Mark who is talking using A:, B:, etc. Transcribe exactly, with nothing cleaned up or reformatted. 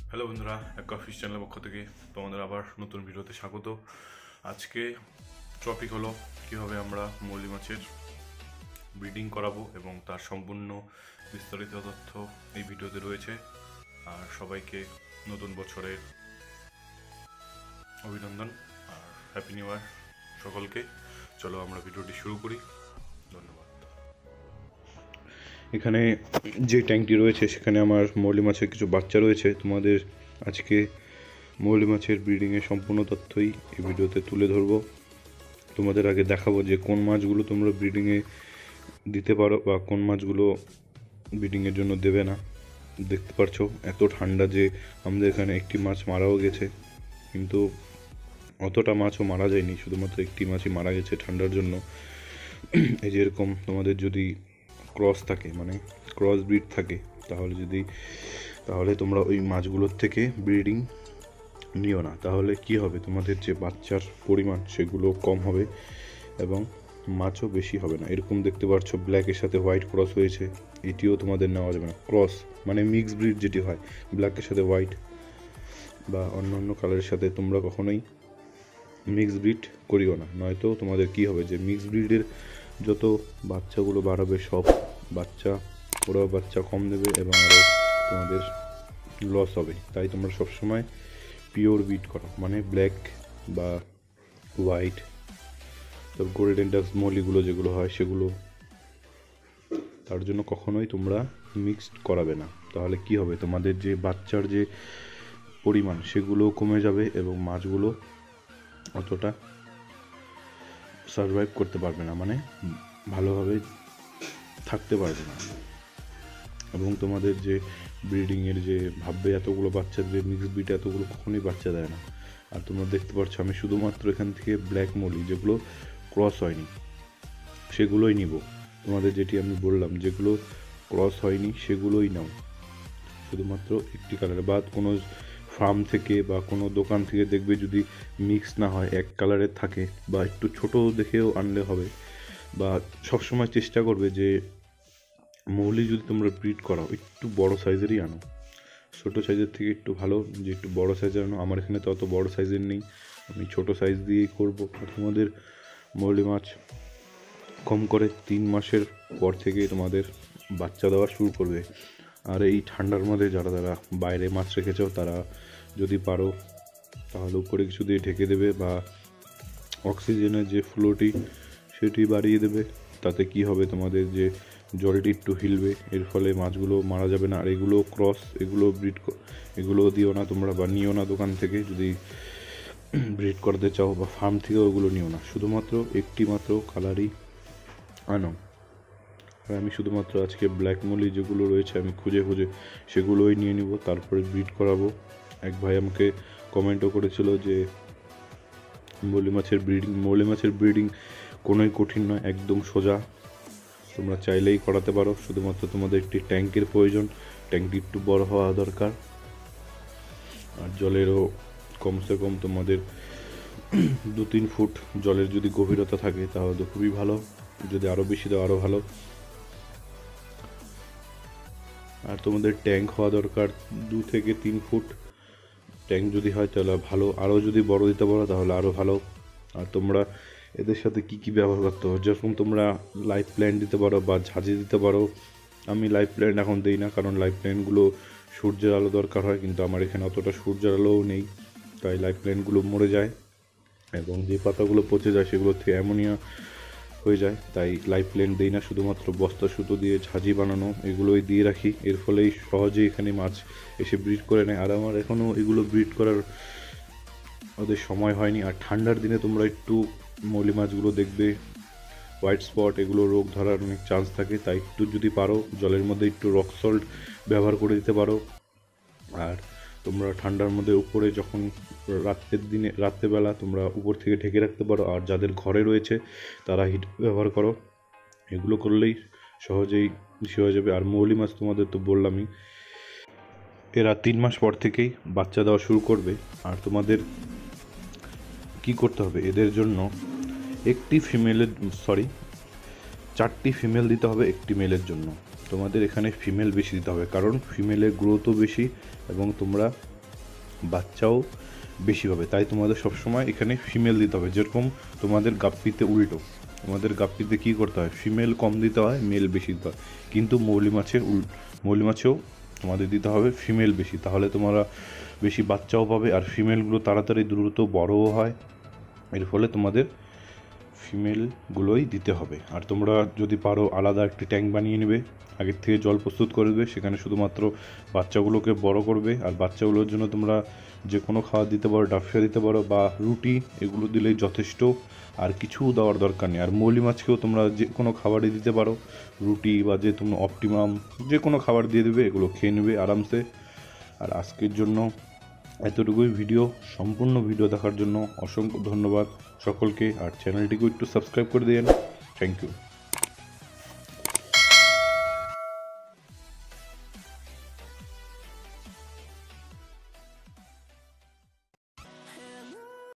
A: Hello বন্ধুরা, একটা office চ্যানেলের পক্ষ থেকে তোমাদের আবার নতুন ভিডিওতে স্বাগত। আজকে টপিক হলো কীভাবে আমরা মৌলি মাছের ব্রিডিং করাবো এবং তার সম্পূর্ণ বিস্তারিত তথ্য এই ভিডিওতে রয়েছে। আর সবাইকে নতুন বছরের অভিনন্দন আর হ্যাপি নিউ ইয়ার সকলকে। চলো আমরা ভিডিওটি শুরু করি। ধন্যবাদ। এখানে যে ট্যাঙ্কটি রয়েছে সেখানে আমার মৌলি মাছের কিছু বাচ্চা রয়েছে। তোমাদের আজকে মৌলি মাছের ব্রিডিংয়ের সম্পূর্ণ তথ্যই এই ভিডিওতে তুলে ধরবো। তোমাদের আগে দেখাবো যে কোন মাছগুলো তোমরা ব্রিডিংয়ে দিতে পারো বা কোন মাছগুলো ব্রিডিংয়ের জন্য দেবে না। দেখতে পারছো এত ঠান্ডা যে আমাদের এখানে একটি মাছ মারাও গেছে, কিন্তু অতটা মাছও মারা যায়নি, শুধুমাত্র একটি মাছই মারা গেছে ঠান্ডার জন্য। এই যে এরকম তোমাদের যদি ক্রস থাকে, মানে ক্রস ব্রিড থাকে, তাহলে যদি তাহলে তোমরা ওই মাছগুলোর থেকে ব্রিডিং নিও না। তাহলে কি হবে, তোমাদের যে বাচ্চার পরিমাণ সেগুলো কম হবে এবং মাছও বেশি হবে না। এরকম দেখতে পাচ্ছ ব্ল্যাকের সাথে হোয়াইট ক্রস হয়েছে, এটিও তোমাদের নেওয়া যাবে না। ক্রস মানে মিক্স ব্রিড যেটি হয়, ব্ল্যাকের সাথে হোয়াইট বা অন্য অন্য কালারের সাথে তোমরা কখনোই মিক্স ব্রিড করিও না, নয়তো তোমাদের কি হবে যে মিক্স ব্রিডের যত বাচ্চাগুলো বাড়াবে সব বাচ্চা ওরাও বাচ্চা কম দেবে এবং আরও তোমাদের লস হবে। তাই তোমরা সবসময় পিওর ব্রিড করো, মানে ব্ল্যাক বা হোয়াইট, তারপর গোল্ডেন ডাক্স মলিগুলো যেগুলো হয় সেগুলো, তার জন্য কখনোই তোমরা মিক্সড করাবে না। তাহলে কি হবে, তোমাদের যে বাচ্চার যে পরিমাণ সেগুলো কমে যাবে এবং মাছগুলো অতটা সারভাইভ করতে পারবে না, মানে ভালোভাবে থাকতে পারবে না। এবং তোমাদের যে ব্রিডিংয়ের যে ভাববে এতগুলো বাচ্চা দেবে, মিক্স ব্রিড এতগুলো কখনোই বাচ্চা দেয় না। আর তোমরা দেখতে পাচ্ছ আমি শুধুমাত্র এখান থেকে ব্ল্যাক মলি যেগুলো ক্রস হয়নি সেগুলোই নিব। তোমাদের যেটি আমি বললাম যেগুলো ক্রস হয়নি সেগুলোই নাও, শুধুমাত্র একটি কালারে। বা কোনো ফার্ম থেকে বা কোনো দোকান থেকে দেখবে যদি মিক্স না হয়, এক কালারের থাকে বা একটু ছোট দেখেও আনলে হবে। বা সবসময় চেষ্টা করবে যে মৌলি যদি তোমরা ব্রিড করাও একটু বড় সাইজেরই আনো, ছোটো সাইজের থেকে একটু ভালো যে একটু বড় সাইজের আনো। আমার এখানে তো অত বড় সাইজের নেই, আমি ছোট সাইজ দিয়েই করবো। তোমাদের মৌলি মাছ কম করে তিন মাসের পর থেকে তোমাদের বাচ্চা দেওয়া শুরু করবে। আর এই ঠান্ডার মধ্যে যারা যারা বাইরে মাছ রেখেছ তারা যদি পারো তাহলে উপরে কিছু দিয়ে ঢেকে দেবে বা অক্সিজেনের যে ফ্লোটি সেটি বাড়িয়ে দেবে। তাতে কি হবে, তোমাদের যে জলটি একটু হিলবে, এর ফলে মাছগুলো মারা যাবে না। আর এগুলো ক্রস, এগুলো ব্রিড এগুলো দিও না তোমরা বা নিও না দোকান থেকে। যদি ব্রিড করতে চাও বা ফার্ম থেকে ওগুলো নিও না, শুধুমাত্র একটি মাত্র কালারই আনো। আর আমি শুধুমাত্র আজকে ব্ল্যাক মলি যেগুলো রয়েছে আমি খুঁজে খুঁজে সেগুলোই নিয়ে নিব, তারপরে ব্রিড করাবো। এক ভাই আমাকে কমেন্টও করেছিল যে মৌলি মাছের ব্রিডিং মৌলি মাছের ব্রিডিং কোনোই কঠিন নয়, একদম সোজা, তোমরা চাইলেই করাতে পারো। শুধুমাত্র তোমাদের একটি ট্যাঙ্কের প্রয়োজন, ট্যাঙ্কটি একটু বড় হওয়া দরকার। আর জলেরও কমসে কম তোমাদের দু তিন ফুট জলের যদি গভীরতা থাকে তাহলে তো খুবই ভালো, যদি আরও বেশি দাও আরও ভালো। আর তোমাদের ট্যাঙ্ক হওয়া দরকার দু থেকে তিন ফুট ট্যাঙ্ক যদি হয় তাহলে ভালো, আরও যদি বড় দিতে পারো তাহলে আরও ভালো। আর তোমরা এদের সাথে কি কি ব্যবহার করতে হবে, যেরকম তোমরা লাইফ প্ল্যান্ট দিতে পারো বা ঝাঁঝি দিতে পারো। আমি লাইফ প্ল্যান্ট এখন দিই না, কারণ লাইফ প্ল্যান্টগুলো সূর্যের আলো দরকার হয়, কিন্তু আমার এখানে অতটা সূর্যের আলোও নেই, তাই লাইফ প্ল্যান্টগুলো মরে যায় এবং যে পাতাগুলো পচে যায় সেগুলো থেকে অ্যামোনিয়া হয়ে যায়। তাই লাইফ প্ল্যান্ট দিই না, শুধুমাত্র বস্তা সুতো দিয়ে ঝাঁঝি বানানো এগুলোই দিয়ে রাখি। এর ফলেই সহজেই এখানে মাছ এসে ব্রিড করে নেয়। আর আমার এখনও এগুলো ব্রিড করার ওদের সময় হয়নি। আর ঠান্ডার দিনে তোমরা একটু মৌলি মাছগুলো দেখবে হোয়াইট স্পট, এগুলো রোগ ধরার অনেক চান্স থাকে, তাই একটু যদি পারো জলের মধ্যে একটু রক সল্ট ব্যবহার করে দিতে পারো। আর তোমরা ঠান্ডার মধ্যে উপরে যখন রাত্রের দিনে রাত্রেবেলা তোমরা উপর থেকে ঢেকে রাখতে পারো। আর যাদের ঘরে রয়েছে তারা হিট ব্যবহার করো, এগুলো করলেই সহজেই বেশি হয়ে যাবে। আর মৌলি মাছ তোমাদের তো বললামই, এরা তিন মাস পর থেকেই বাচ্চা দেওয়া শুরু করবে। আর তোমাদের কি করতে হবে, এদের জন্য একটি ফিমেলের সরি চারটি ফিমেল দিতে হবে একটি মেলের জন্য। তোমাদের এখানে ফিমেল বেশি দিতে হবে, কারণ ফিমেলের গ্রোথও বেশি এবং তোমরা বাচ্চাও বেশি হবে। তাই তোমাদের সবসময় এখানে ফিমেল দিতে হবে, যেরকম তোমাদের গাপ্পিতে উল্টো, তোমাদের গাপ্পিতে কী করতে হয়, ফিমেল কম দিতে হয়, মেল বেশি দিতে হয়। কিন্তু মৌলি মাছের উল মৌলি মাছেও তোমাদের দিতে হবে ফিমেল বেশি, তাহলে তোমরা বেশি বাচ্চাও পাবে আর ফিমেলগুলো তাড়াতাড়ি দ্রুত বড়ও হয়। এর ফলে তোমাদের ফিমেলগুলোই দিতে হবে। আর তোমরা যদি পারো আলাদা একটি ট্যাঙ্ক বানিয়ে নেবে, আগের থেকে জল প্রস্তুত করে দেবে, সেখানে শুধুমাত্র বাচ্চাগুলোকে বড় করবে। আর বাচ্চাগুলোর জন্য তোমরা যে কোনো খাবার দিতে পারো, ডাফিয়া দিতে পারো বা রুটি, এগুলো দিলেই যথেষ্ট, আর কিছু দেওয়ার দরকার নেই। আর মৌলি মাছকেও তোমরা যে কোনো খাবারই দিতে পারো, রুটি বা যে তোমরা অপটিমাম যে কোনো খাবার দিয়ে দেবে, এগুলো খেয়ে নেবে আরামসে। আর আজকের জন্য এতটুকুই। ভিডিও সম্পূর্ণ ভিডিও দেখার জন্য অসংখ্য ধন্যবাদ সকলকে, আর চ্যানেলটিকে একটু সাবস্ক্রাইব করে দিন। Thank you.